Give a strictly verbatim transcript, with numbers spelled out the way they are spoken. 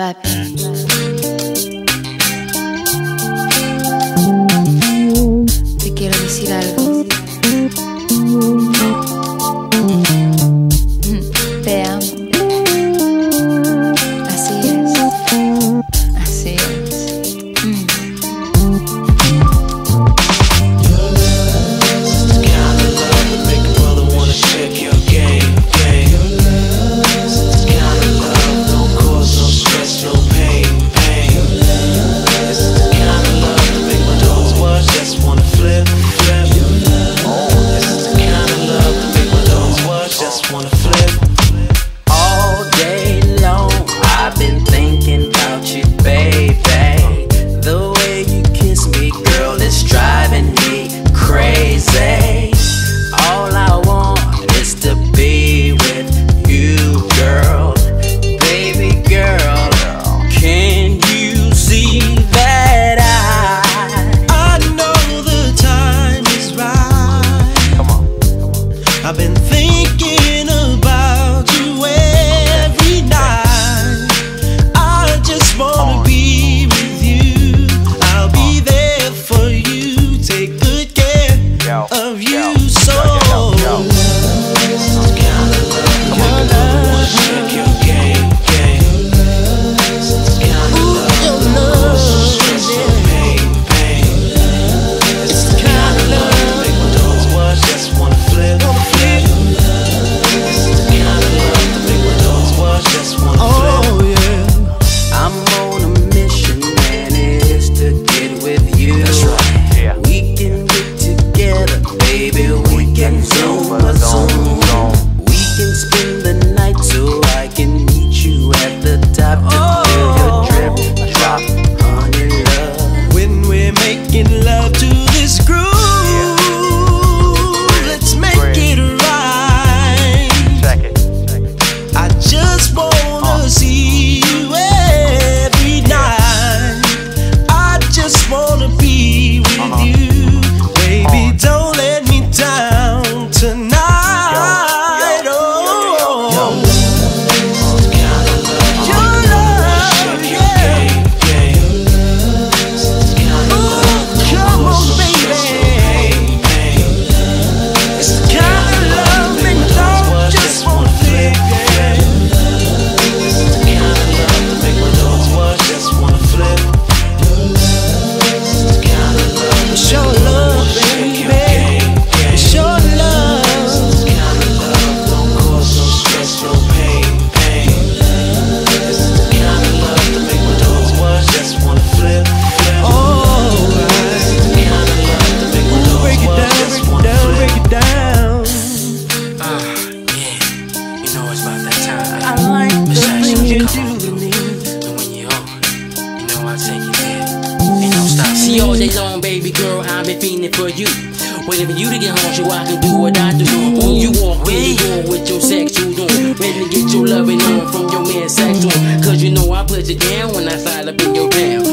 Papi, te quiero decir algo. Te amo. Así es. Así es. Mm. I've been thinking about you every night. I just wanna be with you. I'll be there for you. Take good care of you. So your love, shake your game, game. Ooh, your love, stress, no pain, pain. It's the kind of love make my dogs watch, just wanna flip. Love to this groove, yeah. Let's make Great. It right. Check it. Check it. I just wanna uh. see you every yeah. night. I just wanna be with uh-huh. you, baby. Uh. Don't let me down tonight. Yo, yo, yo, yo, yo. See all day long, baby girl, I've been feeling for you. Waiting for you to get home so I can do what I do. When you walk in the door with your sexual on, ready to get your loving on from your man sex on. Cause you know I put you down when I slide up in your town.